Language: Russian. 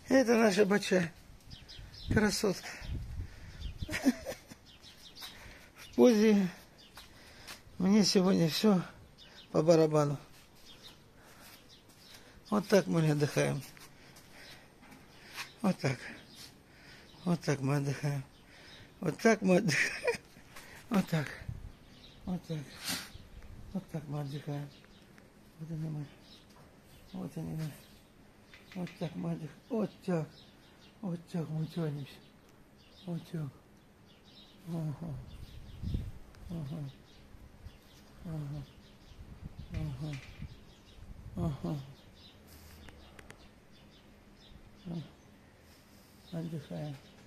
Это наша бача. Красотка. В позе. Мне сегодня все по барабану. Вот так мы отдыхаем. Вот так. Вот так мы отдыхаем. Вот так мы отдыхаем. Вот так. Вот так. Вот так мы отдыхаем. Вот они мы. Вот они мы. Вот так мы отдыхаем. Вот так. Вот так мы тянемся. Вот так. Ага. Ага. Ага. Ага. Ага. Отдыхаем.